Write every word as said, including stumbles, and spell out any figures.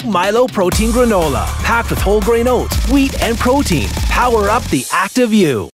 MILO Protein Granola, packed with whole grain oats, wheat, and protein. Power up the active you.